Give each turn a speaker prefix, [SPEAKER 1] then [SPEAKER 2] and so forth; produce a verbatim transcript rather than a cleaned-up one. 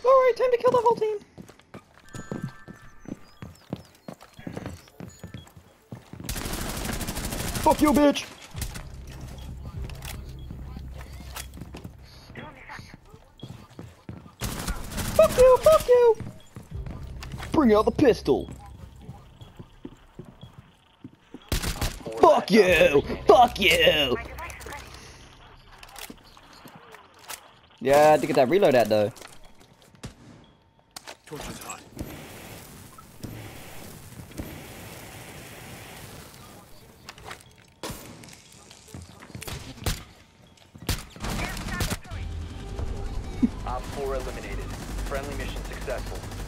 [SPEAKER 1] Alright, time to kill the whole team. Fuck you, bitch! Fuck you, fuck you! Bring out the pistol! Fuck you! Fuck you! Yeah, I had to get that reload out though.
[SPEAKER 2] Torch is hot.
[SPEAKER 3] Op four eliminated. Friendly mission successful.